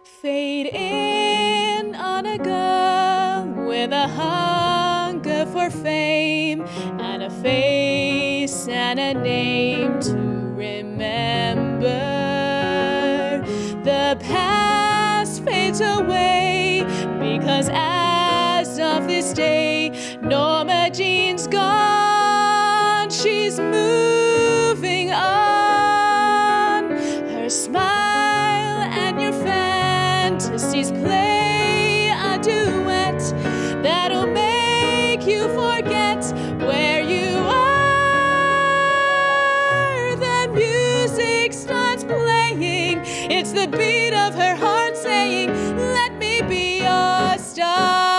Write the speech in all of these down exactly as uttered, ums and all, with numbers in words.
Fade in on a girl with a hunger for fame and a face and a name to remember. The past fades away because as of this day, Norma Jean's gone. She's moving on. Her smile and your fantasies play a duet that'll make you forget where you are. The music starts playing. It's the beat of her heart saying, let me be your star.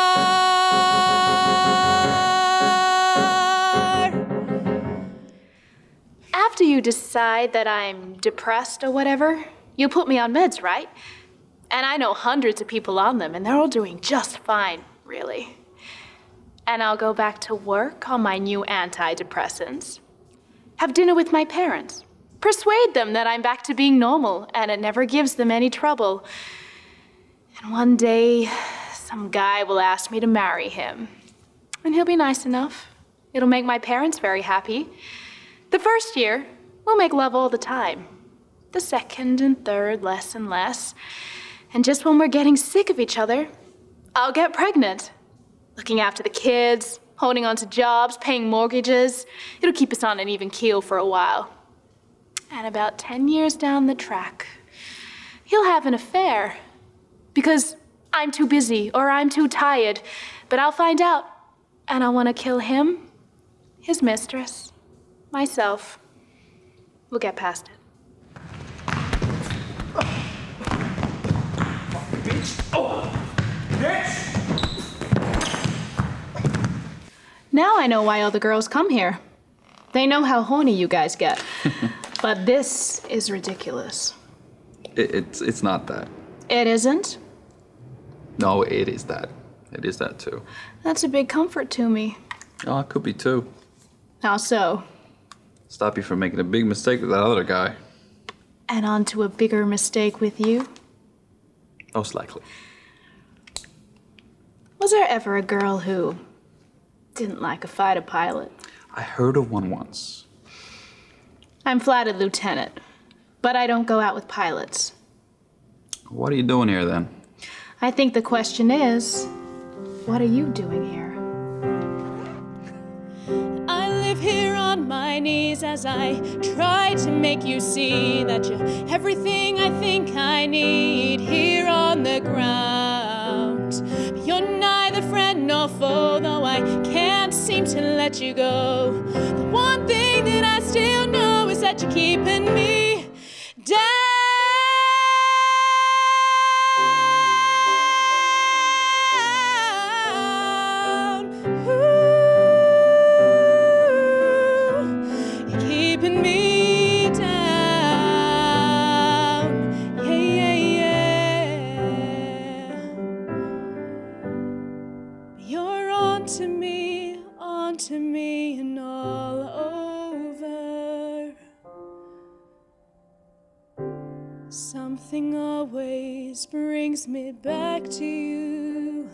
After you decide that I'm depressed or whatever, you put me on meds, right? And I know hundreds of people on them, and they're all doing just fine, really. And I'll go back to work on my new antidepressants, have dinner with my parents, persuade them that I'm back to being normal and it never gives them any trouble. And one day, some guy will ask me to marry him. And he'll be nice enough. It'll make my parents very happy. The first year, we'll make love all the time. The second and third, less and less. And just when we're getting sick of each other, I'll get pregnant. Looking after the kids, holding on to jobs, paying mortgages. It'll keep us on an even keel for a while. And about ten years down the track, he'll have an affair. Because I'm too busy or I'm too tired. But I'll find out. And I'll want to kill him, his mistress, myself. We'll get past it. Bitch! Oh! Bitch! Now I know why all the girls come here. They know how horny you guys get. But this is ridiculous. It, it's, it's not that. It isn't? No, it is that. It is that too. That's a big comfort to me. Oh, it could be too. How so? Stop you from making a big mistake with that other guy. And on to a bigger mistake with you? Most likely. Was there ever a girl who didn't like a fighter pilot? I heard of one once. I'm flattered, Lieutenant, but I don't go out with pilots. What are you doing here then? I think the question is, what are you doing here? I live here on my knees as I try to make you see that you're everything I think I need here on the ground. You're neither friend nor foe, though I can't seem to let you go. The one thing that I still know is that you're keeping me down. To me and all over. Something always brings me back to you.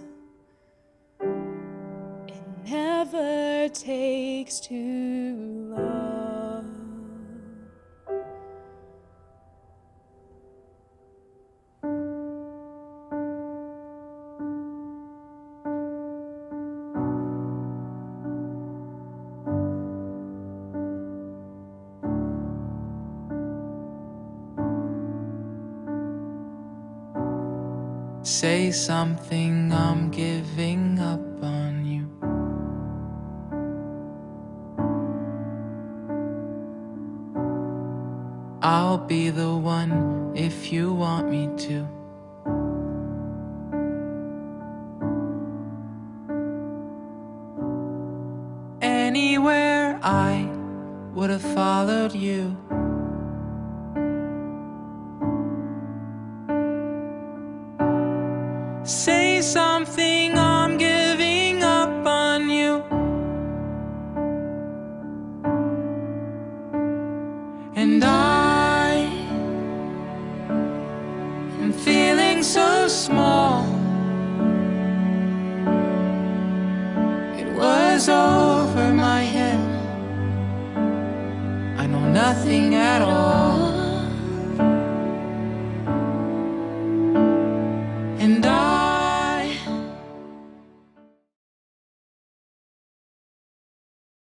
It never takes too long. Say something, I'm giving up on you. I'll be the one if you want me to. Anywhere I would have followed you. Say something, I'm giving up on you. And I am feeling so over my head. I know nothing at all.